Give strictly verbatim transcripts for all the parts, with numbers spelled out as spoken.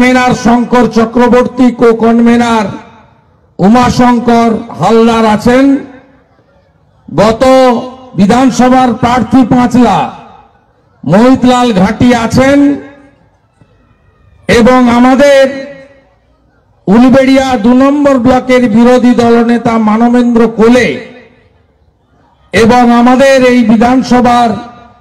Convener Shankar Chakraborty, co convener Umashankar Haldar আছেন। গত বিধানসভার প্রার্থী পাঁচলা মোহিতলাল ঘাটি আছেন এবং আমাদের উলবেড়িয়া দু নম্বর ব্লকের বিরোধী দলনেতা মানবেন্দ্র কোলে এবং আমাদের এই বিধানসভার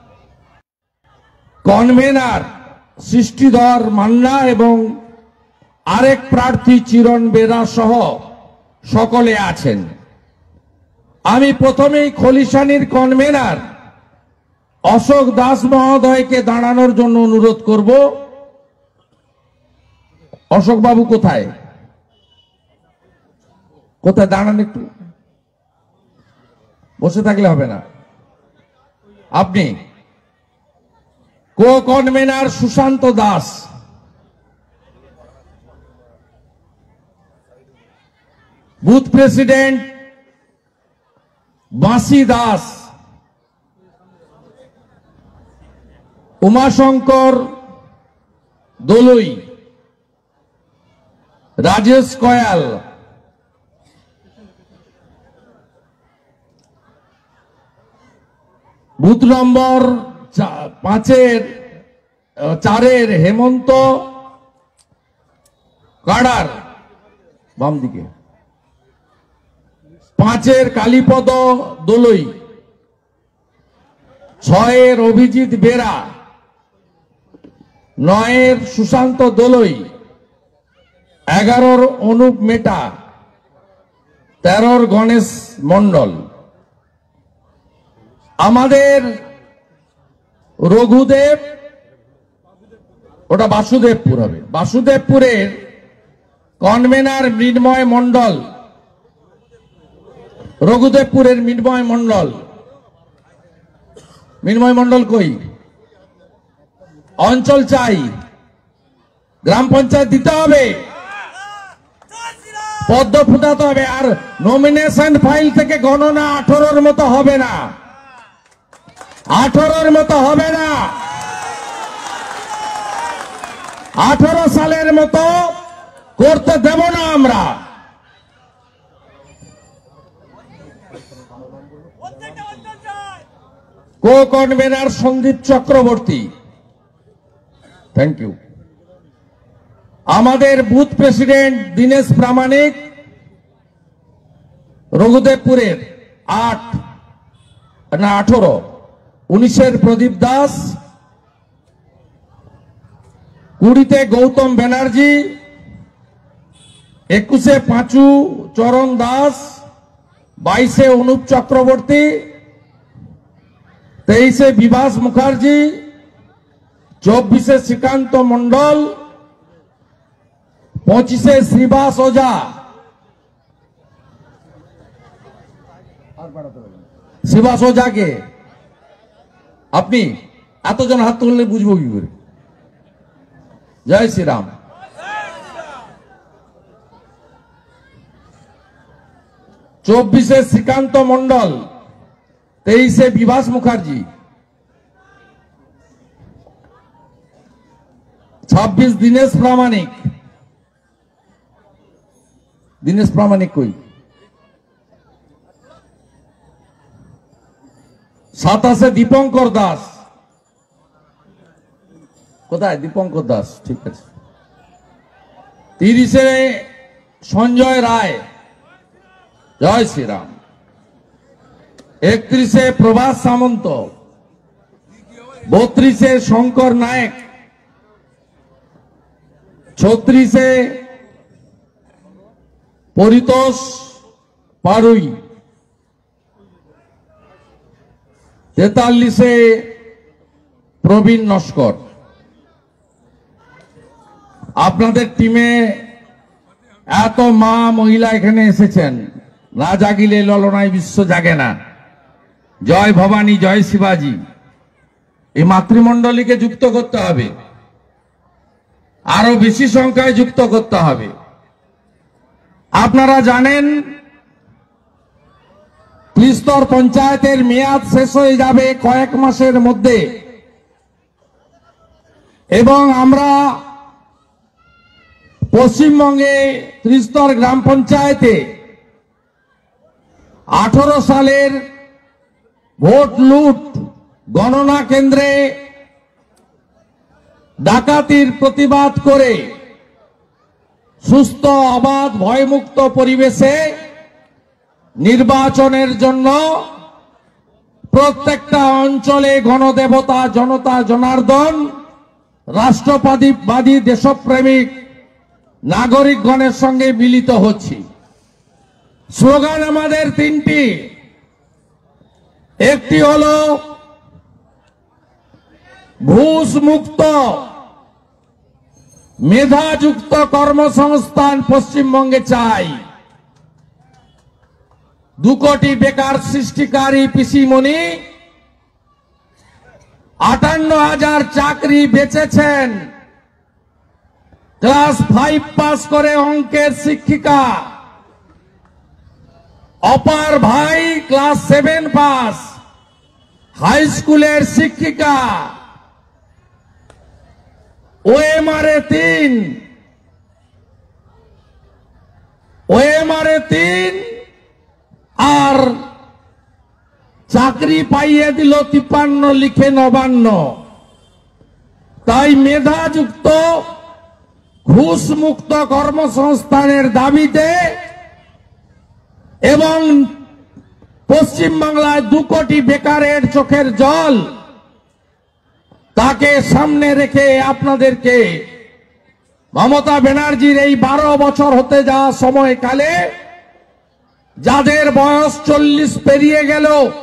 কনভেনার সৃষ্টিধর মান্না এবং আরেক প্রার্থী চিরণ বেরা সহ সকলে আছেন। আমি প্রথমেই খলিশানির কনভেনার অশোক দাস মহোদয়কে দাঁড়ানোর জন্য অনুরোধ করব। অশোক বাবু কোথায় কোথায় দাঁড়ান, একটু বসে থাকলে হবে না। আপনি co convener Sushanta Das, booth president Banshi Das, Umashankar Doloi, Rajesh Kayal, booth number পাঁচের চারের হেমন্ত কাড়ার বাম দিকে, পাঁচের কালীপদ দোলই, ছয়ের অভিজিৎ বেরা, নয়ের সুশান্ত দোলই, এগারোর অনুপ মেটা, তেরোর গণেশ মন্ডল। আমাদের রঘুদেব, ওটা বাসুদেবপুর হবে, বাসুদেবপুরের কনভেনার মৃন্ময় মন্ডল, রঘুদেবপুরের মৃন্ময় মন্ডল, মৃন্ময় মন্ডল কই? অঞ্চল চাই, গ্রাম পঞ্চায়েত দিতে হবে, পদ্ম ফুটাতে হবে, আর নমিনেশন ফাইল থেকে গণনা আঠারোর মতো হবে না, আঠারোর মতো হবে না, আঠারো সালের মতো করতে দেব না আমরা। Co convener Sandip Chakraborty, thank you. আমাদের বুথ প্রেসিডেন্ট দীনেশ প্রামাণিক, রঘুদেবপুরের আট না আঠারো, উনিশের প্রদীপ দাস, কুড়িতে গৌতম ব্যানার্জি, একুশে পাঁচু চরণ দাস, বাইশে অনুপ চক্রবর্তী, তেইশে বিভাস মুখার্জি, চব্বিশে শ্রীকান্ত মন্ডল, পঁচিশে শ্রীবাস ওঝা, শ্রীবাস ওঝাকে আপনি এতজন হাত তুললে বুঝবো কি করে? জয় শ্রীরাম। চব্বিশে শ্রীকান্ত মন্ডল, তেইশে বিভাস মুখার্জি, ছাব্বিশ দীনেশ প্রামাণিক, দীনেশ প্রামাণিক কই? সাতাশে দীপঙ্কর দাস, কোথায় দীপঙ্কর দাস? ঠিক আছে। তিরিশে সঞ্জয় রায়, জয় শ্রীরাম। একত্রিশে প্রভাস সামন্ত, বত্রিশে শঙ্কর নায়ক, ছত্রিশে পরিতোষ পারুই, তেতাল্লিশে প্রবীণ নস্কর। আপনাদের টিমে এত মা মহিলা এখানে এসেছেন, না জাগিলে ললনায় বিশ্ব জাগে না। জয় ভবানী, জয় শিবাজি। এই মাতৃমণ্ডলীকে যুক্ত করতে হবে, আরো বেশি সংখ্যায় যুক্ত করতে হবে। আপনারা জানেন ত্রিস্তর পঞ্চায়েতের মেয়াদ শেষ হয়ে যাবে কয়েক মাসের মধ্যে, এবং আমরা পশ্চিমবঙ্গে ত্রিস্তর গ্রাম পঞ্চায়েতে আঠারো সালের ভোট লুট গণনা কেন্দ্রে ডাকাতির প্রতিবাদ করে সুস্থ অবাধ ভয়মুক্ত পরিবেশে নির্বাচনের জন্য প্রত্যেকটা অঞ্চলে গণদেবতা জনতা জনার্দন রাষ্ট্রবাদী দেশপ্রেমিক নাগরিকগণের সঙ্গে মিলিত হচ্ছি। স্লোগান আমাদের তিনটি, একটি হলো ঘুষ মুক্ত মেধাযুক্ত কর্মসংস্থান পশ্চিমবঙ্গে চাই, দু কোটি বেকার সৃষ্টিকারী পিসিমণি আটান্ন হাজার চাকরি বেচেছেন, ক্লাস ফাইভ পাস করে অঙ্কের শিক্ষিকা, অপার ভাই ক্লাস সেভেন পাস হাই স্কুলের শিক্ষিকা, ওএমআরে তিন ওএমআরে তিন আর চাকরি পাইয়ে দিল তিপ্পান্ন লিখে নবান্ন। তাই মেধাযুক্ত ঘুষ মুক্ত কর্মসংস্থানের দাবিতে এবং পশ্চিমবাংলায় দু কোটি বেকারের চোখের জল তাকে সামনে রেখে আপনাদেরকে মমতা ব্যানার্জির এই বারো বছর হতে যাওয়া সময়কালে যাদের বয়স চল্লিশ পেরিয়ে গেল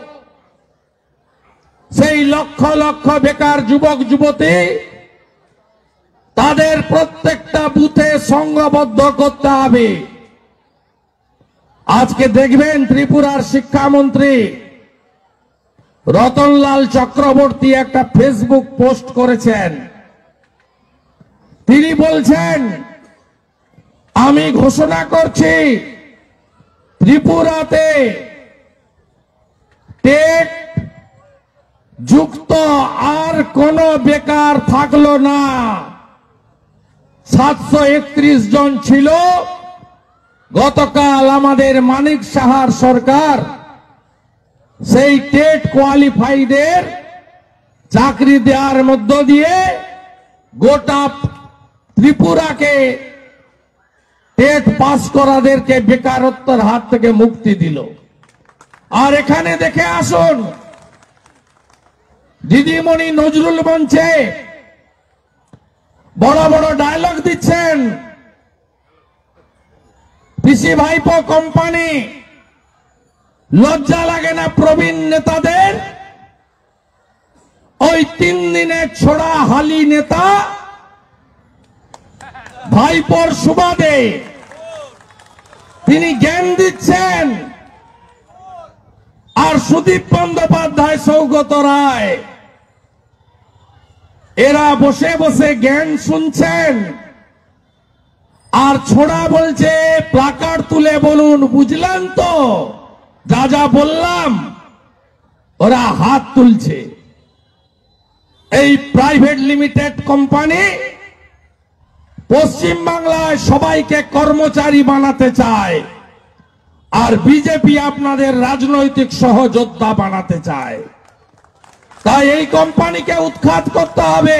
সেই লক্ষ লক্ষ বেকার যুবক যুবতী তাদের প্রত্যেকটা বুথে সংঘবদ্ধ করতে হবে। আজকে দেখবেন ত্রিপুরার শিক্ষামন্ত্রী রতনলাল চক্রবর্তী একটা ফেসবুক পোস্ট করেছেন। তিনি বলছেন, আমি ঘোষণা করছি ত্রিপুরাতে টেট যুক্ত আর কোন বেকার থাকলো না। সাতশো একত্রিশ জন ছিল, গতকাল আমাদের মানিক সাহার সরকার সেই টেট কোয়ালিফাইডের চাকরি দেওয়ার মধ্য দিয়ে গোটা ত্রিপুরাকে টেট পাস করাদেরকে বেকারত্বের হাত থেকে মুক্তি দিল। আর এখানে দেখে আসুন, দিদিমণি নজরুল মঞ্চে বড় বড় ডায়লগ দিচ্ছেন, পিসি ভাইপো কোম্পানি, লজ্জা লাগে না প্রবীণ নেতাদের? ওই তিন দিনের ছোড়া হালি নেতা ভাইপোর সুবাদে তিনি জ্ঞান দিচ্ছেন, আর সুদীপ বন্দ্যোপাধ্যায় সৌগত রায় এরা বসে বসে জ্ঞান শুনছেন। আর ছোড়া বলছে প্লাকার্ড তুলে বলুন, বুঝলেন তো যা যা বললাম? ওরা হাত তুলছে। এই প্রাইভেট লিমিটেড কোম্পানি পশ্চিম বাংলায় সবাইকে কর্মচারী বানাতে চায়, আর বিজেপি আপনাদের রাজনৈতিক সহযোদ্ধা বানাতে চায়। তাই এই কোম্পানিকে উৎখাত করতে হবে।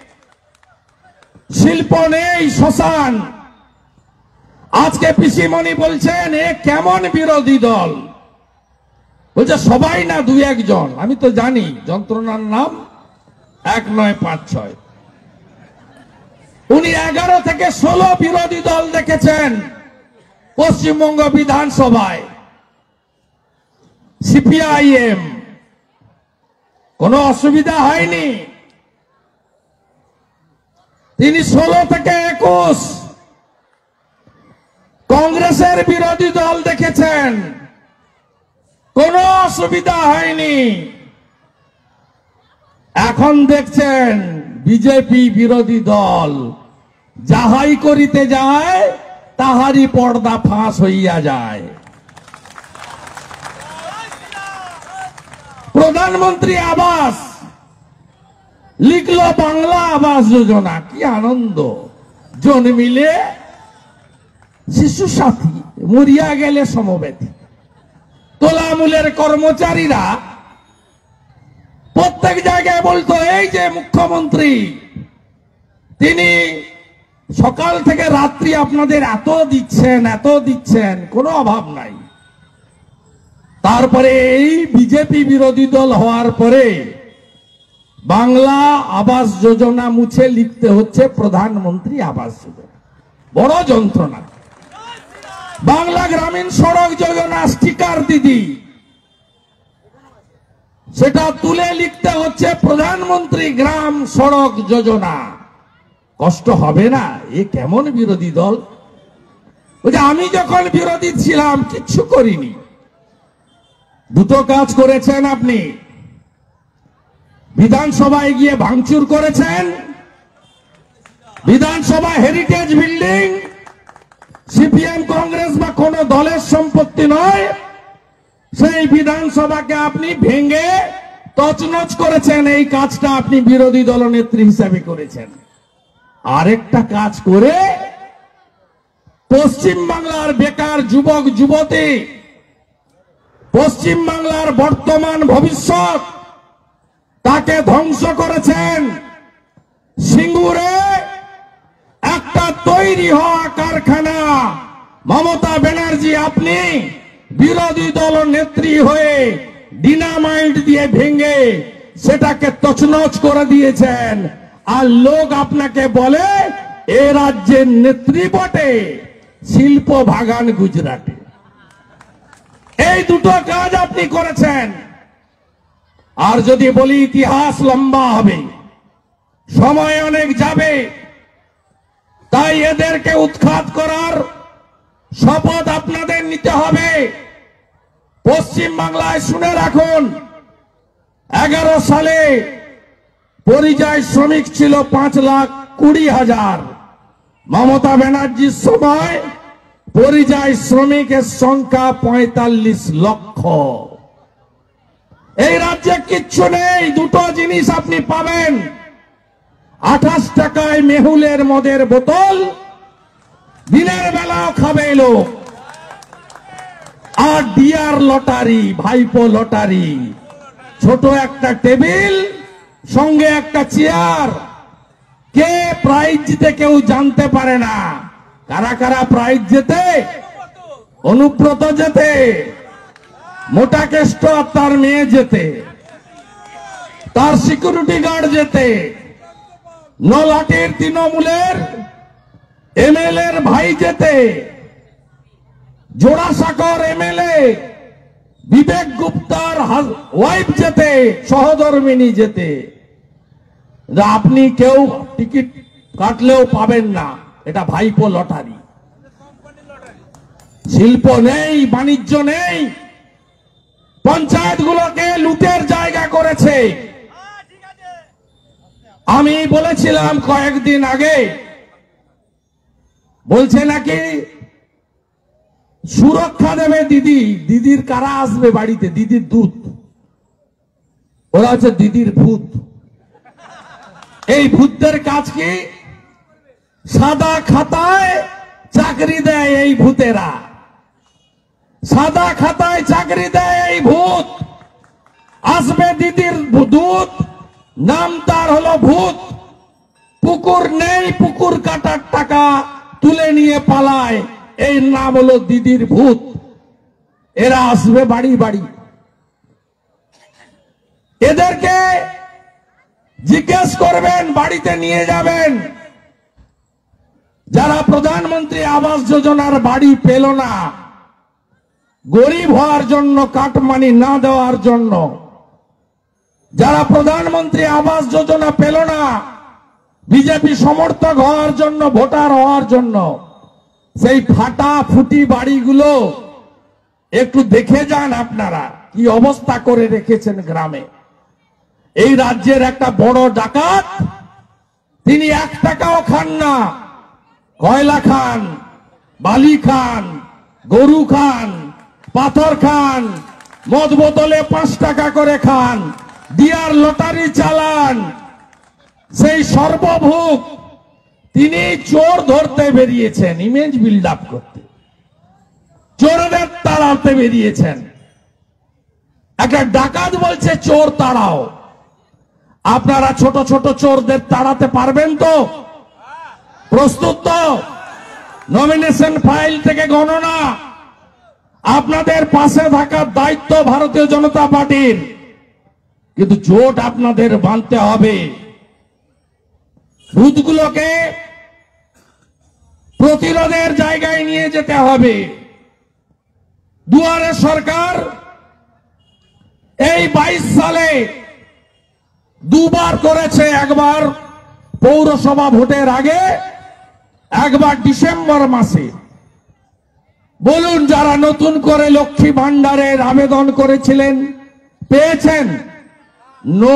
শিল্প নেই, শ্মশান। আজকে পিসিমণি বলছেন এ কেমন বিরোধী দল? বলছে সবাই না, দুই একজন। আমি তো জানি যন্ত্রণার নাম এক নয় পাঁচ ছয়। উনি এগারো থেকে ষোলো বিরোধী দল দেখেছেন পশ্চিমবঙ্গ বিধানসভায়। সিপিআইএম কোনো অসুবিধা হয়নি। তিনি ষোলো থেকে একুশ কংগ্রেসের বিরোধী দল দেখেছেন, কোনো অসুবিধা হয়নি। এখন দেখছেন বিজেপি বিরোধী দল যাহাই করিতে যায় তাহারই পর্দা ফাঁস হইয়া যায়। প্রধানমন্ত্রী আবাস লিখলো বাংলা আবাস যোজনা, কি আনন্দ! জন মিলে শিশু সাথী, মরিয়া গেলে সমবেতি। তোলামূলের কর্মচারীরা প্রত্যেক জায়গায় বলতো, এই যে মুখ্যমন্ত্রী, তিনি সকাল থেকে রাত্রি আপনাদের এত দিচ্ছেন এত দিচ্ছেন, কোনো অভাব নাই। তারপরে এই বিজেপি বিরোধী দল হওয়ার পরে বাংলা আবাস যোজনা মুছে লিখতে হচ্ছে প্রধানমন্ত্রী আবাস যোজনা। বড় যন্ত্রণা। বাংলা গ্রামীণ সড়ক যোজনা স্টিকার দিদি, সেটা তুলে লিখতে হচ্ছে প্রধানমন্ত্রী গ্রাম সড়ক যোজনা। কষ্ট হবে না? এ কেমন বিরোধী দল? ওই যে আমি যখন বিরোধী ছিলাম কিচ্ছু করিনি। দুটো কাজ করেছেন আপনি। বিধানসভায় গিয়ে ভাঙচুর করেছেন। বিধানসভা হেরিটেজ বিল্ডিং সিপিএম কংগ্রেস বা কোন দলের সম্পত্তি নয়, সেই বিধানসভাকে আপনি ভেঙে তছনছ করেছেন। এই কাজটা আপনি বিরোধী দলনেত্রী হিসাবে করেছেন। আরেকটা কাজ করে পশ্চিম বাংলার বেকার যুবক যুবতী, পশ্চিম বাংলার বর্তমান ভবিষ্যৎ, তাকে ধ্বংস করেছেন। সিঙ্গুরে একটা তৈরি হওয়া কারখানা মমতা ব্যানার্জি আপনি বিরোধী দল নেত্রী হয়ে ডিনামাইট দিয়ে ভেঙে সেটাকে তছনছ করে দিয়েছেন। আর লোক আপনাকে বলে এ রাজ্যের নেত্রী বটে, শিল্প ভাগান গুজরাটে। এই দুটো কাজ আপনি করেছেন। আর যদি বলি ইতিহাস লম্বা হবে, সময় অনেক যাবে, তাই এদেরকে উৎখাত করার শপথ আপনাদের নিতে হবে। পশ্চিম বাংলায় শুনে রাখুন, এগারো সালে পরিযায়ী শ্রমিক ছিল পাঁচ লাখ কুড়ি হাজার। মমতা ব্যানার্জির সময় পরিযায়ী শ্রমিকের সংখ্যা পঁয়তাল্লিশ লক্ষ। এই রাজ্যে কিচ্ছু নেই। দুটো জিনিস আপনি পাবেন, আঠাশ টাকায় মেহুলের মদের বোতল, দিনের বেলাও খাবে লোক, আর ডিয়ার লটারি, ভাইপো লটারি। ছোট একটা টেবিল, সঙ্গে একটা চেয়ার, কে প্রাইজ জিতে কেউ জানতে পারে না। কারা কারা প্রাইজ জেতে? অনুব্রত জেতে, মোটা কেষ্ট আর তার মেয়ে যেতে, তার সিকিউরিটি গার্ড যেতে, নলাটির তৃণমূলের এমএলএ এর ভাই যেতে, জোড়াসাঁকর এমএলএ বিবেক গুপ্তার ওয়াইফ যেতে, সহধর্মিনী যেতে। আপনি কেউ টিকিট কাটলেও পাবেন না। এটা ভাইপো লটারি। শিল্প নেই, বাণিজ্য নেই, পঞ্চায়েতগুলোকে লুটের জায়গা করেছে। আমি বলেছিলাম কয়েকদিন আগে, বলছে নাকি সুরক্ষা দেবে দিদি। দিদির কারা আসবে বাড়িতে? দিদির দূত। ওরা হচ্ছে দিদির ভূত। এই ভূতদের কাজ কি? সাদা খাতায় চাকরি দেয় এই ভূতেরা। সাদা খাতায় চাকরি দেয় এই ভূত। আসবে দিদির দূত, নাম তার হলো ভূত। পুকুর নেই, পুকুর কাটার টাকা তুলে নিয়ে পালায়, এই নাম হলো দিদির ভূত। এরা আসবে বাড়ি বাড়ি। এদেরকে জিজ্ঞেস করবেন, বাড়িতে নিয়ে যাবেন। যারা প্রধানমন্ত্রী আবাস যোজনার বাড়ি পেল না, গরিব হওয়ার জন্য, কাটমানি না দেওয়ার জন্য, যারা প্রধানমন্ত্রী আবাস যোজনা পেল না বিজেপি সমর্থক হওয়ার জন্য, ভোটার হওয়ার জন্য, সেই ফাটা ফুটি বাড়িগুলো একটু দেখে যান আপনারা কি অবস্থা করে রেখেছেন গ্রামে। এই রাজ্যের একটা বড় ডাকাত, তিনি এক টাকাও খান না। কয়লা খান, বালি খান, গরু খান, পাথর খান, মদ বোতলে পাঁচ টাকা করে খান, ডিয়ার লটারি চালান। সেই সর্বভূক তিনি চোর ধরতে বেরিয়েছেন, ইমেজ বিল্ড আপ করতে। চোরদের তাড়াতে বেরিয়েছেন। একটা ডাকাত বলছে চোর তাড়াও। আপনারা ছোট ছোট চোরদের তাড়াতে পারবেন তো? প্রস্তুত তো? নমিনেশন ফাইল থেকে গণনা, আপনাদের পাশে থাকার দায়িত্ব ভারতীয় জনতা পার্টির, কিন্তু জোট আপনাদের বাঁধতে হবে। ভূতগুলোকে প্রতিরোধের জায়গায় নিয়ে যেতে হবে। দুয়ারে সরকার এই বাইশ সালে দুবার করেছে, একবার পৌরসভা ভোটের আগে, একবার ডিসেম্বর মাসে। বলুন, যারা নতুন করে লক্ষ্মী ভান্ডারের আবেদন করেছিলেন পেয়েছেন? নো।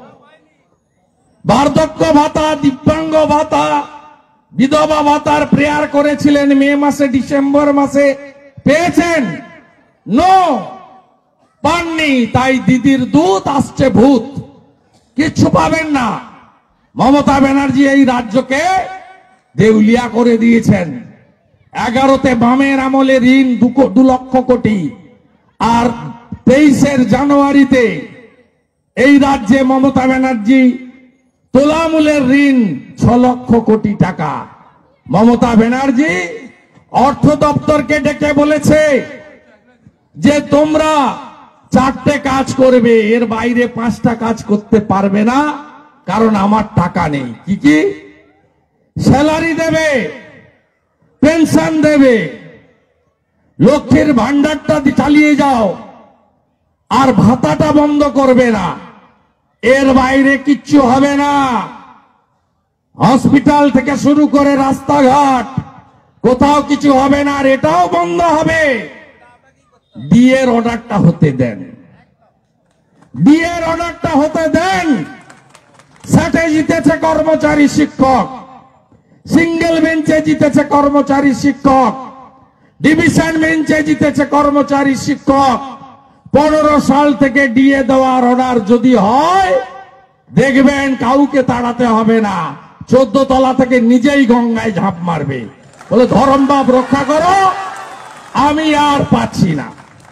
বার্ধক্য ভাতা, দিব্যাঙ্গ ভাতা, বিধবা ভাতার প্রেয়ার করেছিলেন মে মাসে, ডিসেম্বর মাসে, পেয়েছেন? নো, পাননি। তাই দিদির দুধ আসছে ভূত, কিচ্ছু পাবেন না। মমতা ব্যানার্জি এই রাজ্যকে দেউলিয়া করে দিয়েছেন। এগারোতে বামের আমলে ঋণ দু লক্ষ কোটি, আর তেইশের জানুয়ারিতে এই রাজ্যে মমতা ব্যানার্জি তোলামূলের ঋণ ছ লক্ষ কোটি টাকা। মমতা ব্যানার্জি অর্থ দপ্তরকে ডেকে বলেছে যে তোমরা চারটে কাজ করবে, এর বাইরে পাঁচটা কাজ করতে পারবে না, কারণ আমার টাকা নেই। কি কি? স্যালারি দেবে, পেনশন দেবে, লক্ষ্মীর ভান্ডারটা চালিয়ে যাও, আর ভাতাটা বন্ধ করবে না। এর বাইরে কিচ্ছু হবে না। হসপিটাল থেকে শুরু করে রাস্তাঘাট কোথাও কিছু হবে না, আর এটাও বন্ধ হবে। ডিএর অর্ডারটা হতে দেন, ডিএর অর্ডারটা হতে দেন। সেটে জিতেছে কর্মচারী শিক্ষক, সিঙ্গেল বেঞ্চে জিতেছে কর্মচারী শিক্ষক, ডিভিশন বেঞ্চে জিতেছে কর্মচারী শিক্ষক। পনেরো সাল থেকে ডিএ দেওয়ার অর্ডার যদি হয়, দেখবেন কাউকে তাড়াতে হবে না, চোদ্দ তলা থেকে নিজেই গঙ্গায় ঝাঁপ মারবে, বলে ধরমবাব রক্ষা করো, আমি আর পাচ্ছি না।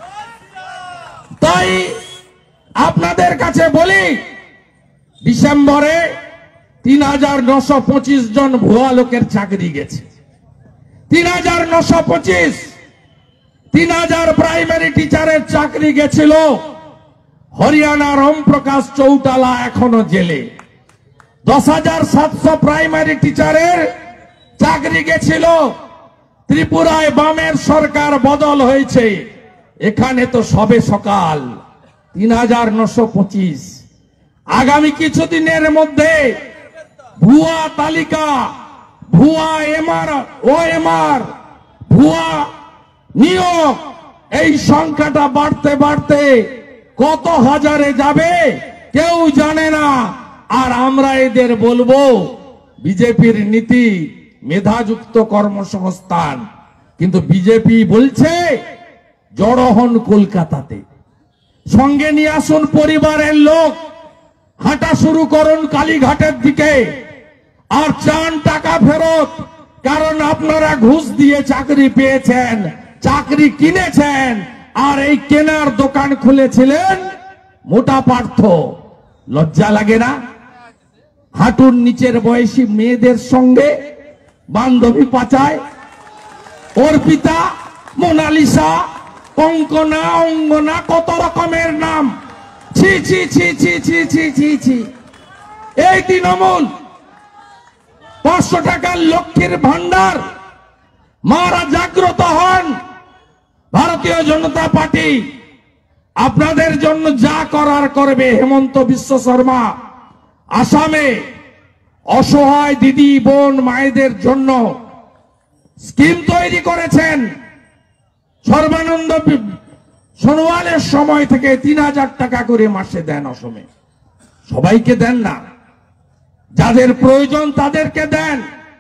তাই আপনাদের কাছে বলি, ডিসেম্বরে তিন হাজার নশো পঁচিশ জন ভুয়া লোকের চাকরি গেছে। তিন হাজার নশো পঁচিশ তিন হাজার প্রাইমারি টিচারের চাকরি গেছিল। হরিয়ানার ওম প্রকাশ চৌটালা এখনো জেলে। দশ হাজার সাতশো প্রাইমারি টিচারের চাকরি গেছিল। ত্রিপুরায় বামের সরকার বদল হয়েছে, এখানে তো সবে সকাল। তিন হাজার নশো পঁচিশ আগামী কিছুদিনের মধ্যে ভুয়া তালিকা, ভুয়া এমআর ও এমআর, ভুয়া নিয়োগ, এই সংখ্যাটা বাড়তে বাড়তে কত হাজারে যাবে কেউ জানে না। আর আমরা এদের বলবো, বিজেপির নীতি মেধাযুক্ত কর্মসংস্থান, কিন্তু বিজেপি বলছে জড়ো হন কলকাতাতে, সঙ্গে নিয়ে আসুন পরিবারের লোক, হাঁটা শুরু করুন কালীঘাটের দিকে, আর চান টাকা ফেরত। কারণ আপনারা ঘুষ দিয়ে চাকরি পেয়েছেন, চাকরি কিনেছেন, আর এই কেনার দোকান খুলেছিলেন মোটা পার্থ। লজ্জা লাগে না? হাঁটুর নিচের বয়সী মেয়েদের সঙ্গে বান্ধবী পাচায়, অর্পিতা, মোনালিসা, কঙ্কনা, অঙ্গনা, কত রকমের নাম। ছি ছি ছি ছি ছি ছি ছি ছি। এই তৃণমূল পাঁচশো টাকার লক্ষ্মীর ভান্ডার, মারা জাগ্রত হন। ভারতীয় জনতা পার্টি আপনাদের জন্য যা করার করবে। হেমন্ত বিশ্ব শর্মা আসামে অসহায় দিদি বোন মায়েদের জন্য স্কিম তৈরি করেছেন। সর্বানন্দ সোনোয়ালের সময় থেকে তিন হাজার টাকা করে মাসে দেন অসমে। সবাইকে দেন না, যাদের প্রয়োজন তাদেরকে দেন।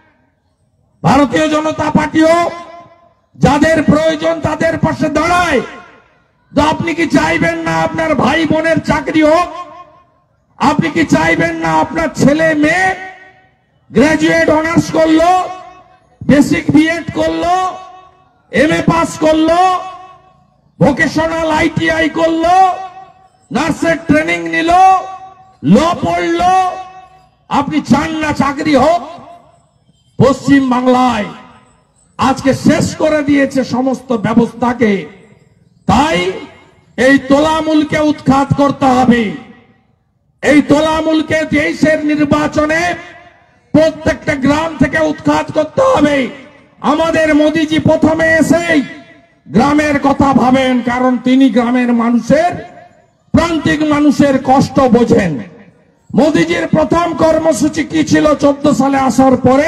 ভারতীয় জনতা পার্টিও যাদের প্রয়োজন তাদের পাশে দাঁড়ায়। তো আপনি কি চাইবেন না আপনার ভাই বোনের চাকরি হোক? আপনি কি চাইবেন না আপনার ছেলে মেয়ে গ্রাজুয়েট অনার্স করলো, বেসিক বিএড করলো, এম এ পাস করলো, ভোকেশনাল আইটিআই করলো, নার্সের ট্রেনিং নিল, ল পড়লো। আপনি চান না চাকরি হোক? পশ্চিম বাংলায় আজকে শেষ করে দিয়েছে সমস্ত ব্যবস্থাকে। তাই এই তোলামূলকে উৎখাত করতে হবে। এই তোলামূলকে দেশের নির্বাচনে প্রত্যেকটা গ্রাম থেকে উৎখাত করতে হবে। আমাদের মোদিজি প্রথমে এসেই গ্রামের কথা ভাবেন, কারণ তিনি গ্রামের মানুষের, প্রান্তিক মানুষের কষ্ট বোঝেন। মোদিজির প্রথম কর্মসূচি কি ছিল? চোদ্দ সালে আসার পরে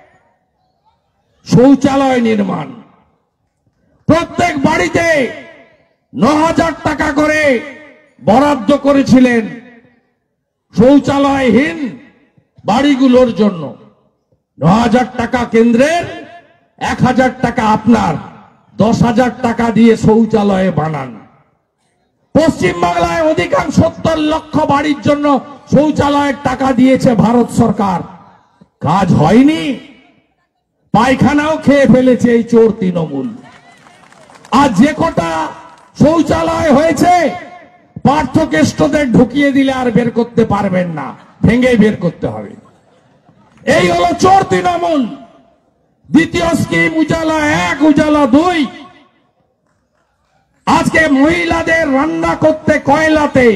শৌচালয় নির্মাণ। প্রত্যেক বাড়িতে ন হাজার টাকা করে বরাদ্দ করেছিলেন শৌচালয়হীন বাড়িগুলোর জন্য। ন হাজার টাকা কেন্দ্রের, এক হাজার টাকা আপনার, দশ হাজার টাকা দিয়ে শৌচালয়ে বানান। পশ্চিম বাংলায় অধিকাংশ সত্তর লক্ষ বাড়ির জন্য শৌচালয়ের টাকা দিয়েছে ভারত সরকার। কাজ হয়নি, পায়খানাও খেয়ে ফেলেছে এই চোর তৃণমূল। আর যে কটা শৌচালয় হয়েছে, পার্থকেষ্টদের ঢুকিয়ে দিলে আর বের করতে পারবেন না, ভেঙে বের করতে হবে। এই হলো চোর তৃণমূল। দ্বিতীয় স্কিম উজালা এক, উজালা দুই। আজকে মহিলাদের রান্না করতে কয়লাতে,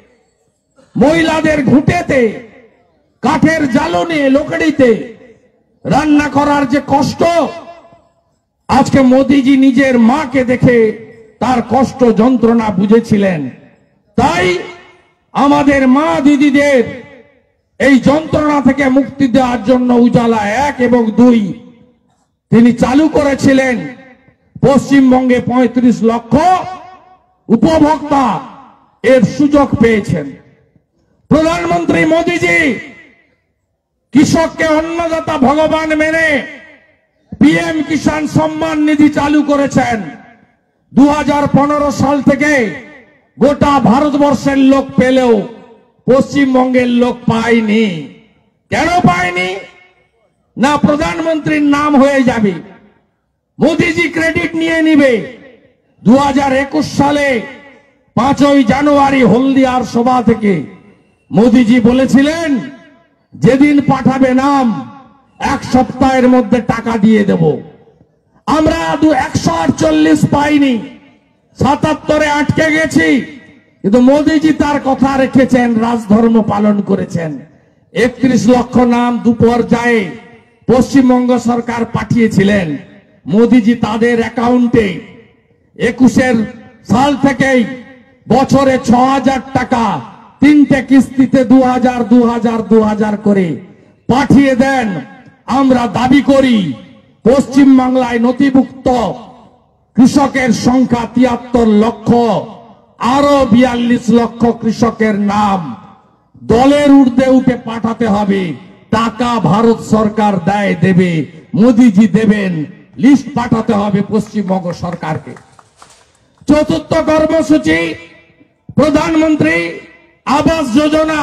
মহিলাদের ঘুঁটেতে, কাঠের জ্বালনে, লোকড়িতে রান্না করার যে কষ্ট, আজকে মোদিজি নিজের মাকে দেখে তার কষ্ট যন্ত্রণা বুঝেছিলেন। তাই আমাদের মা দিদিদের এই যন্ত্রণা থেকে মুক্তি দেওয়ার জন্য উজালা এক এবং দুই তিনি চালু করেছিলেন। পশ্চিমবঙ্গে পঁয়ত্রিশ লক্ষ উপভোক্তা এর সুযোগ পেয়েছেন। প্রধানমন্ত্রী মোদিজি কৃষককে অন্নদাতা ভগবান মেনে পিএম কিষাণ সম্মান নিধি চালু করেছেন। দু হাজার পনেরো সাল থেকে গোটা ভারতবর্ষের লোক পেলেও পশ্চিমবঙ্গের লোক পায়নি। কেন পায়নি? না, প্রধানমন্ত্রীর নাম হয়ে যাবে, মোদিজি ক্রেডিট নিয়ে নিবে। দু হাজার একুশ সালে পাঁচই জানুয়ারি হলদিয়ার সভা থেকে মোদিজি বলেছিলেন, যেদিন পাঠাবে নাম এক সপ্তাহের মধ্যে টাকা দিয়ে দেব। আমরা দু একশো আটচল্লিশ পাইনি, সাতাত্তরে আটকে গেছি, কিন্তু মোদিজি তার কথা রেখেছেন, রাজধর্ম পালন করেছেন। একত্রিশ লক্ষ নাম দুপর্যায়ে পশ্চিমবঙ্গ সরকার পাঠিয়েছিলেন। মোদিজি তাদের অ্যাকাউন্টে একুশের সাল থেকেই বছরে ছ হাজার টাকা তিনটে কিস্তিতে দু হাজার দু হাজার দু হাজার করে পাঠিয়ে দেন। আমরা দাবি করি পশ্চিম বাংলায় নথিভুক্ত কৃষকের সংখ্যা তিয়াত্তর লক্ষ, আরো বিয়াল্লিশ লক্ষ কৃষকের নাম দলের ঊর্ধ্বে উঠে পাঠাতে হবে। টাকা ভারত সরকার দেয়, দেবে, মোদিজি দেবেন, লিস্ট পাঠাতে হবে পশ্চিমবঙ্গ সরকারকে। চতুর্থ কর্মসূচি প্রধানমন্ত্রী আবাস যোজনা।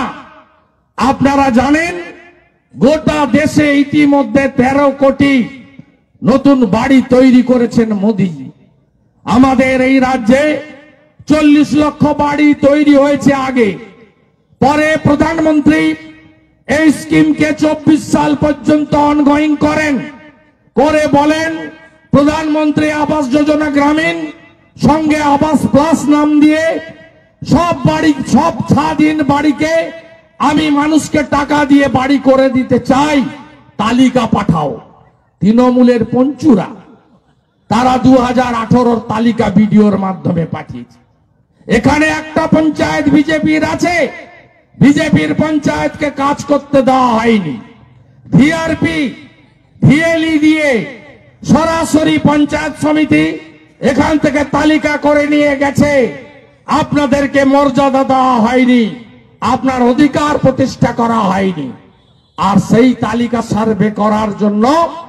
আপনারা জানেন গোটা দেশে ইতিমধ্যে তেরো কোটি নতুন বাড়ি তৈরি করেছেন মোদিজি। আমাদের এই রাজ্যে চল্লিশ লক্ষ বাড়ি তৈরি হয়েছে আগে, পরে প্রধানমন্ত্রী এই স্কিমকে চব্বিশ সাল পর্যন্ত অনগোয়িং করেন, করে বলেন প্রধানমন্ত্রী আবাস যোজনা গ্রামীণ, সঙ্গে আবাস প্লাস নাম দিয়ে সব বাড়ি, সব স্বাধীন বাড়িকে আমি মানুষকে টাকা দিয়ে বাড়ি করে দিতে চাই, তালিকা পাঠাও। তৃণমূলের পঞ্চুরা তারা দু হাজার আঠারোর তালিকা ভিডিওর মাধ্যমে পাঠিয়েছে। এখানে একটা পঞ্চায়েত বিজেপির আছে, বিজেপির পঞ্চায়েতকে কাজ করতে দেওয়া হয়নি। ভিআরপি ভিএলই দিয়ে সরাসরি পঞ্চায়েত সমিতি এখান থেকে তালিকা করে নিয়ে গেছে। আপনাদেরকে মর্যাদা দেওয়া হয়নি, আপনার অধিকার প্রতিষ্ঠা করা হয়নি। আর সেই তালিকা সার্ভে করার জন্য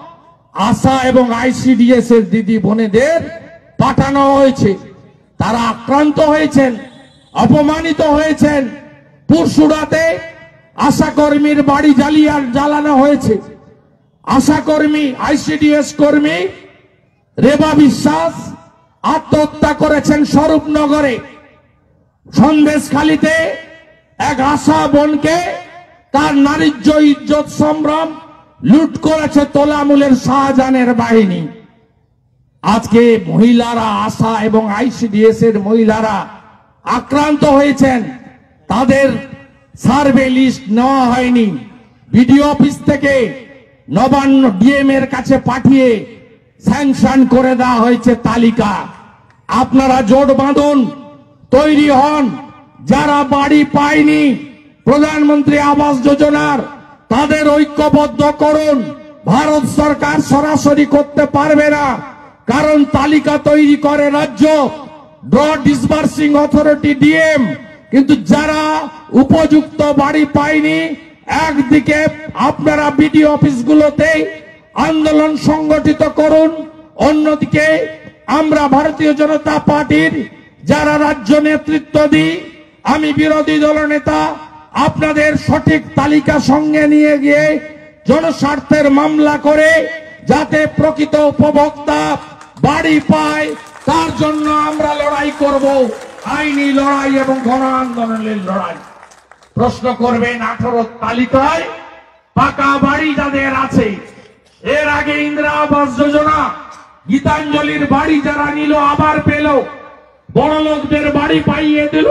আশা এবং আইসিডিএস এর দিদি বোনেদের পাঠানো হয়েছে। তারা আক্রান্ত হয়েছেন, অপমানিত হয়েছেন। পুরসুড়াতে আশা কর্মীর বাড়ি জ্বালিয়ে জ্বালানো হয়েছে। আশা কর্মী, আইসিডিএস কর্মী রেবা বিশ্বাস আত্মহত্যা করেছেন স্বরূপনগরে। সন্দেশখালীতে এক আশা বোনকে তার নারীজ্য ইজ্জত সম্ভ্রম লুট করেছে তোলামূলের শাহজাহানের বাহিনী। আজকে মহিলারা আশা এবং আইসিডিএস এর মহিলারা আক্রান্ত হয়েছেন, তাদের সার্ভে লিস্ট নেওয়া হয়নি। বিডিও অফিস থেকে নবান্ন ডিএম এর কাছে পাঠিয়ে স্যাংশন করে দেওয়া হয়েছে তালিকা। আপনারা জোট বাঁধুন, তৈরি হন। যারা বাড়ি পায়নি প্রধানমন্ত্রী আবাস যোজনার, তাদের ঐক্যবদ্ধ করুন। ভারত সরকার সরাসরি করতে পারবে না, কারণ তালিকা তৈরি করে রাজ্য, ড্র ডিসবার্সিং অথরিটি ডিএম। কিন্তু যারা উপযুক্ত বাড়ি পায়নি, একদিকে আপনারা বিডিও অফিসগুলোতে আন্দোলন সংগঠিত করুন, অন্যদিকে আমরা ভারতীয় জনতা পার্টির যারা রাজ্য নেতৃত্ব দিই, আমি বিরোধী দলনেতা, আপনাদের সঠিক তালিকা সঙ্গে নিয়ে গিয়ে জনস্বার্থের মামলা করে যাতে প্রকৃত উপভোক্তা বাড়ি পায়, তার জন্য আমরা লড়াই করব। আইনি লড়াই এবং গণ আন্দোলনের লড়াই। প্রশ্ন করবেন আঠারো তালিকায় পাকা বাড়ি যাদের আছে, এর আগে ইন্দিরা আবাস যোজনা গীতাঞ্জলির বাড়ি যারা নিল আবার পেল, বড় লোকদের বাড়ি পাইয়ে দিল,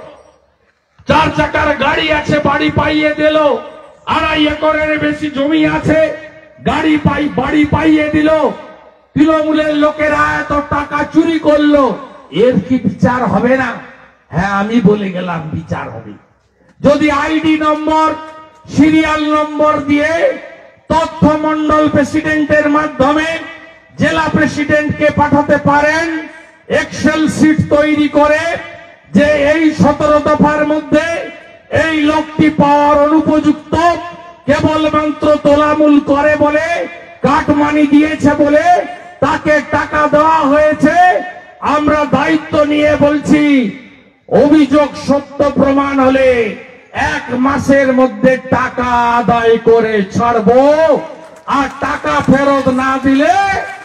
চার চাকার গাড়ি আছে বাড়ি পাইয়ে দিল, আড়াই একরের বেশি জমি আছে গাড়ি পাই বাড়ি পাইয়ে দিল। তৃণমূলের লোকেরা এত টাকা চুরি করলো, এর কি বিচার হবে না? হ্যাঁ, আমি বলে গেলাম বিচার হবে। যদি আইডি নম্বর সিরিয়াল নম্বর দিয়ে তথ্য মন্ডল প্রেসিডেন্টের মাধ্যমে জেলা প্রেসিডেন্টকে পাঠাতে পারেন এক্সেল শিট তৈরি করে যে এই সতেরো দফার মধ্যে এই লোকটি পাওয়ার অনুপযুক্ত, কেবলমাত্র তোলামূল করে বলে, কাটমানি দিয়েছে বলে তাকে টাকা দেওয়া হয়েছে, আমরা দায়িত্ব নিয়ে বলছি অভিযোগ সত্য প্রমাণ হলে এক মাসের মধ্যে টাকা আদায় করে ছাড়বো। আর টাকা ফেরত না দিলে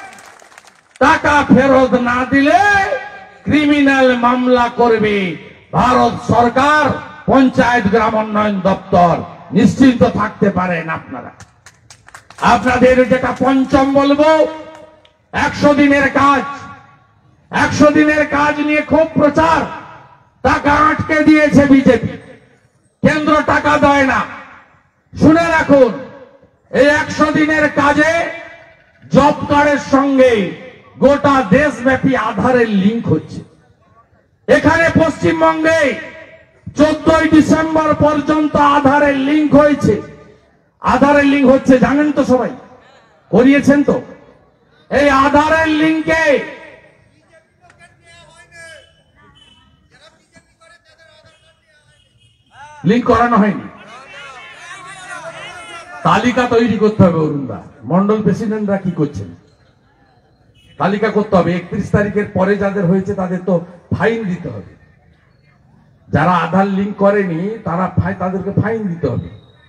টাকা ফেরত না দিলে ক্রিমিনাল মামলা করবে ভারত সরকার, পঞ্চায়েত গ্রাম উন্নয়ন দপ্তর। নিশ্চিন্ত থাকতে পারেন আপনারা। আপনাদের যেটা পঞ্চম বলবো, একশো দিনের কাজ। একশো দিনের কাজ নিয়ে খুব প্রচার, টাকা আটকে দিয়েছে বিজেপি, কেন্দ্র টাকা দেয় না। শুনে রাখুন, এই একশো দিনের কাজে জব কার্ডের সঙ্গে গোটা দেশব্যাপী আধারের লিঙ্ক হচ্ছে। এখানে পশ্চিমবঙ্গে চোদ্দই ডিসেম্বর পর্যন্ত আধারের লিঙ্ক হয়েছে। আধারের লিঙ্ক হচ্ছে জানেন তো, সবাই করিয়েছেন তো। এই আধারের লিঙ্কে লিঙ্ক করানো হয়নি। তালিকা তৈরি করতে হবে। অরুণদা, মন্ডল প্রেসিডেন্টরা কি করছেন? তালিকা করতে হবে। একত্রিশ তারিখের পরে যাদের হয়েছে তাদের তো ফাইন দিতে হবে। যারা আধার লিঙ্ক করেনি তারা তাদেরকে ফাইন দিতে হবে।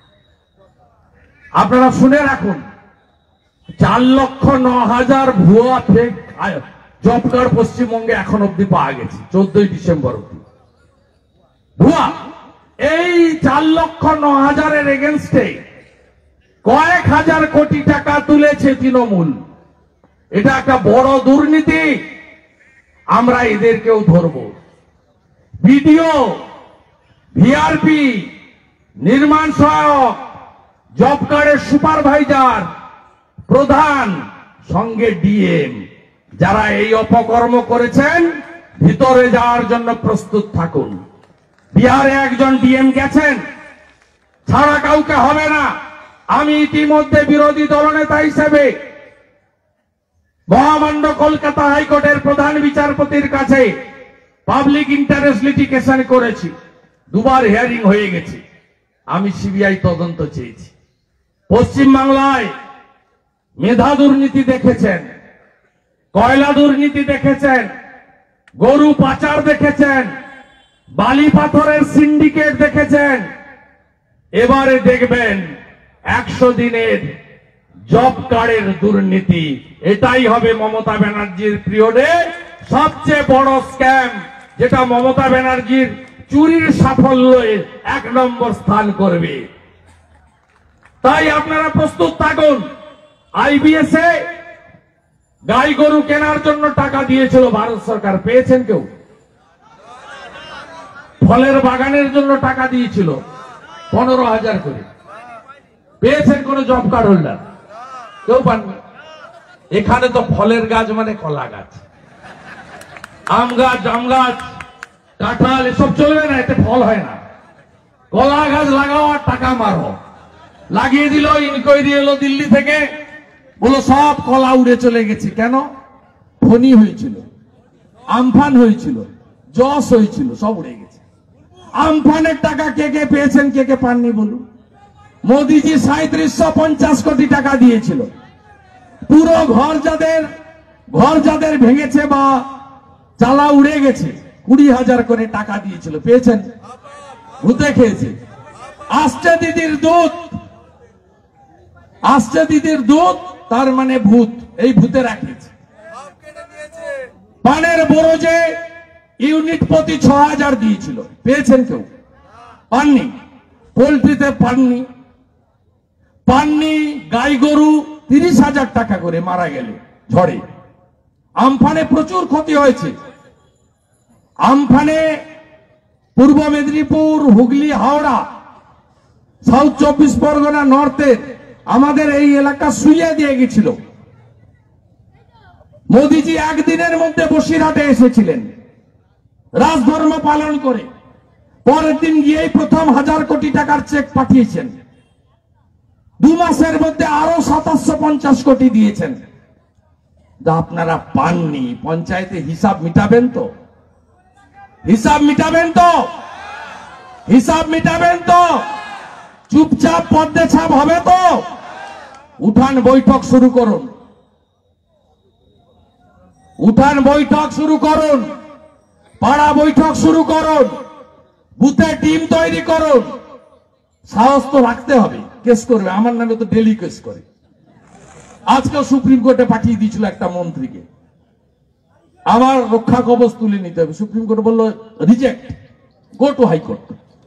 আপনারা শুনে রাখুন, চার লক্ষ ন হাজার ভুয়া ফেক জব কার্ড পশ্চিমবঙ্গে এখন অব্দি পাওয়া গেছে, চোদ্দই ডিসেম্বর অব্দি ভুয়া। এই চার লক্ষ ন হাজারের এগেনস্টে কয়েক হাজার কোটি টাকা তুলেছে তৃণমূল। এটা একটা বড় দুর্নীতি, আমরা এদেরকেও ধরব। বিডিও, ভিআরপি, নির্মাণ সহায়ক, জব কার্ডের সুপারভাইজার, প্রধান, সঙ্গে ডিএম, যারা এই অপকর্ম করেছেন ভিতরে যাওয়ার জন্য প্রস্তুত থাকুন। বিহারে একজন ডিএম গেছেন, ছাড়া কাউকে হবে না। আমি ইতিমধ্যে বিরোধী দলনেতা হিসেবে মহামান্য কলকাতা হাইকোর্টের প্রধান বিচারপতির কাছে পাবলিক ইন্টারেস্ট লিটিগেশন করেছি। দুবার হিয়ারিং হয়ে গেছে। আমি সিবিআই তদন্ত চেয়েছি। পশ্চিমবাংলায় মেধা দুর্নীতি দেখেছেন, কয়লা দুর্নীতি দেখেছেন, গরু পাচার দেখেছেন, বালি পাথরের সিন্ডিকেট দেখেছেন। এবারে দেখবেন একশো দিনের জব কার্ডের দুর্নীতি, এটাই হবে মমতা ব্যানার্জির পিরিয়ডে সবচেয়ে বড় স্ক্যাম, যেটা মমতা ব্যানার্জির চুরির সাফল্যে এক নম্বর স্থান করবে। তাই আপনারা প্রস্তুত থাকুন। আইবিএস এ গাই গরু কেনার জন্য টাকা দিয়েছিল ভারত সরকার, পেয়েছেন কেউ? ফলের বাগানের জন্য টাকা দিয়েছিল পনেরো হাজার করে, পেয়েছেন কোন জব কার্ড হোল্ডার? কেউ পাননি। এখানে তো ফলের গাছ মানে কলা গাছ, আম গাছ, জাম গাছ, কাঁঠাল এসব চলবে না, এতে ফল হয় না। কলা গাছ লাগাও আর টাকা মারো। লাগিয়ে দিল, ইনকোয়ারি এলো দিল্লি থেকে, বলো সব কলা উড়ে চলে গেছে। কেন? ফনি হয়েছিল, আমফান হয়েছিল, জস হয়েছিল, সব উড়ে গেছে। আমফানের টাকা কে কে পেয়েছেন, কে কে পাননি বলুন? মোদিজি সাঁত্রিশশো পঞ্চাশ কোটি টাকা দিয়েছিল। পুরো ঘর যাদের ঘর যাদের ভেঙেছে বা চালা উড়ে গেছে, কুড়ি হাজার করে টাকা দিয়েছিল, পেয়েছেন? ভূতে খেয়েছে। আসছে দিদির দুধ, আসছে দিদির দুধ, তার মানে ভূত, এই ভূতে রাখিয়েছে। পানের বরজে ইউনিট প্রতি ছ হাজার দিয়েছিল, পেয়েছেন কেউ? পাননি। পোল্ট্রিতে পাননি, পাননি। গাই গরু তিরিশ হাজার টাকা করে মারা গেলে ঝড়ে। আমফানে প্রচুর ক্ষতি হয়েছে। আমফানে পূর্ব মেদিনীপুর, হুগলি, হাওড়া, সাউথ চব্বিশ পরগনা, নর্থের আমাদের এই এলাকা শুইয়ে দিয়ে গেছিল। মোদিজি একদিনের মধ্যে বসিরহাটে এসেছিলেন রাজধর্ম পালন করে। পরের দিন গিয়েই প্রথম হাজার কোটি টাকার চেক পাঠিয়েছেন। দু মাসের মধ্যে আরো সাতাশশো পঞ্চাশ কোটি দিয়েছেন, যা আপনারা পাননি। পঞ্চায়েতে হিসাব মিটাবেন তো? হিসাব মিটাবেন তো? হিসাব মিটাবেন তো? চুপচাপ পদ্মে ছাপ হবে তো? উঠান বৈঠক শুরু করুন, উঠান বৈঠক শুরু করুন, পাড়া বৈঠক শুরু করুন, বুথে টিম তৈরি করুন। সাহস তো রাখতে হবে। কেস করবে, আমার নামে তো ডেলি কেস করে। আজকে সুপ্রিম কোর্টে পাঠিয়ে দিয়েছিল একটা মন্ত্রীকে, আমার রক্ষা কবচ তুলে নিতে হবে। সুপ্রিম কোর্ট বলল রিজেক্ট, গো টু হাইকোর্ট।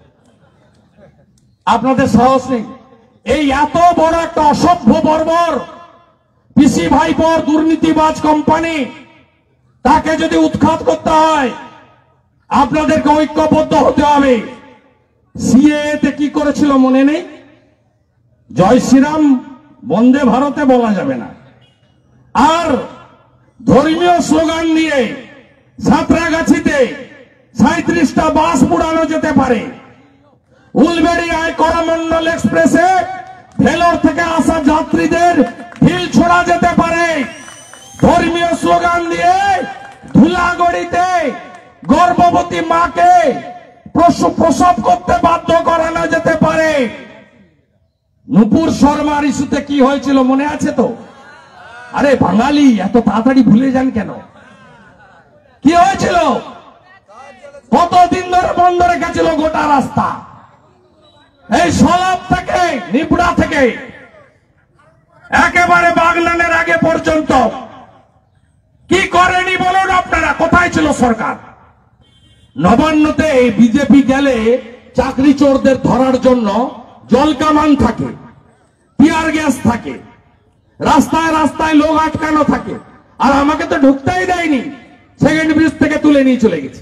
আপনাদের সাহস নেই। এই এত বড় একটা অসভ্য বর্বর পিসি ভাইপোর দুর্নীতিবাজ কোম্পানি, তাকে যদি উৎখাত করতে হয় আপনাদেরকে ঐক্যবদ্ধ হতে হবে। সিএএ তে কি করেছিল মনে নেই? জয় শ্রীরাম বন্দে ভারতে বলা যাবে না, আর ধর্মীয় স্লোগান দিয়ে সাঁতরাগাছিতে সাঁত্রিশটা বাস পুড়ানো যেতে পারে। উলবেড়িয়ায় করমন্ডল এক্সপ্রেসে ভেলোর থেকে আসা যাত্রীদের ঢিল ছোড়া যেতে পারে। ধর্মীয় স্লোগান দিয়ে ধুলাগড়িতে গর্ভবতী মাকে প্রসব করতে বাধ্য করানো যেতে পারে। নূপুর শর্মার ইস্যুতে কি হয়েছিল মনে আছে তো? আরে বাঙালি এত তাড়াতাড়ি ভুলে যান কেন? কি হয়েছিল? কতদিন ধরে বন্ধ রেখেছিল গোটা রাস্তা, এই সলাপ থেকে নিপড়া থেকে একেবারে বাগনানের আগে পর্যন্ত। কি করেনি বলুন আপনারা? কোথায় ছিল সরকার? নবান্নতে বিজেপি গেলে চাকরি চোরদের ধরার জন্য জল কামান থাকে, টিয়ার গ্যাস থাকে, রাস্তায় রাস্তায় লোক আটকানো থাকে, আর আমাকে তো ঢুকতেই দেয়নি। সেকেন্ড ব্রিজ থেকে তুলে নিয়ে চলে গেছে।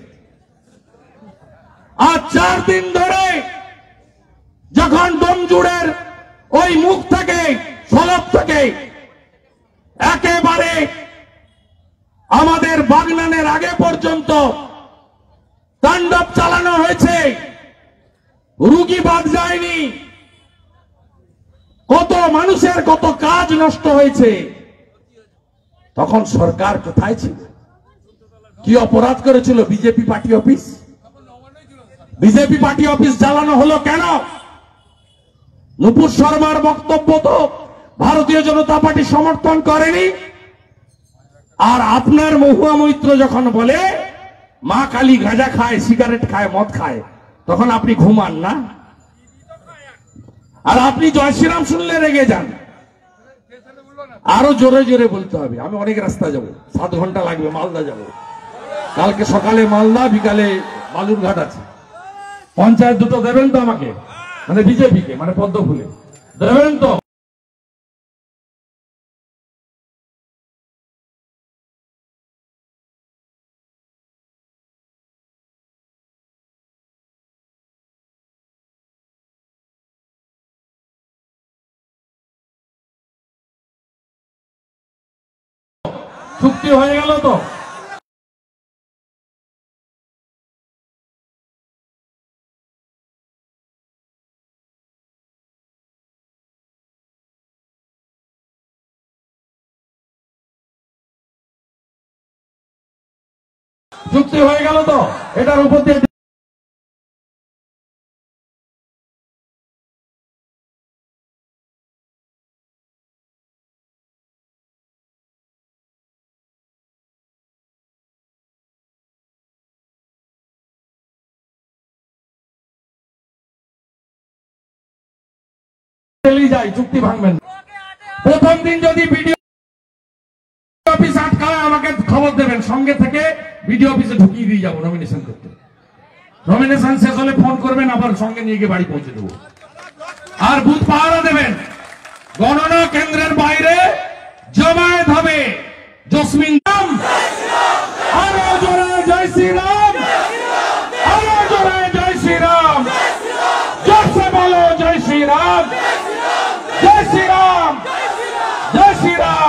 আর চার দিন ধরে যখন ডোমজুড়ের ওই মুখ থেকে সলভ থেকে একেবারে আমাদের বাগনানের আগে পর্যন্ত তাণ্ডব চালানো হয়েছে, রুগী বাদ যায়নি। কত মানুষের কত কাজ নষ্ট হয়েছে। তখন সরকার কোথায় ছিল? কি অপরাধ করেছিল BJP party office? BJP party office জ্বালানো হলো কেন? নূপুর শর্মার বক্তব্য তো ভারতীয় জনতা পার্টি সমর্থন করেনি। আর আপনার মহুয়া মৈত্র যখন বলে মা কালী গাঁজা খায়, সিগারেট খায়, মদ খায়, তখন আপনি ঘুমান না? আর আপনি জয় শ্রীরাম শুনলে রেগে যান। আরো জোরে জোরে বলতে হবে। আমি অনেক রাস্তা যাব, সাত ঘন্টা লাগবে, মালদা যাব, কালকে সকালে মালদা, বিকালে বালুরঘাট আছে। পঞ্চায়েত দুটো দেবেন তো আমাকে, মানে বিজেপিকে, মানে পদ্ম ফুলে দেবেন তো? চুক্তি হয়ে গেল তো? চুক্তি হয়ে গেল তো? এটার উপর দিয়ে যাই, চুক্তি ভাঙবেন। প্রথম দিন যদি বিডিও অফিস আটকায় আমাকে খবর দেবেন, সঙ্গে থেকে বিডিও অফিসে ঢুকিয়ে দিয়ে যাবো নমিনেশন করতে। নমিনেশন শেষ হলে ফোন করবেন, আবার সঙ্গে নিয়ে গিয়ে বাড়ি পৌঁছে দেবো। আর বুথ পাহারা দেবেন। গণনা কেন্দ্রের বাইরে জমায়েত হবে। জসমিন রাম, আরো জোরে জয় শ্রীরাম, আরো জোরে জয় শ্রীরাম, জোরসে বলো জয় শ্রীরাম, জয় শ্রীরাম, জয় শ্রীরাম।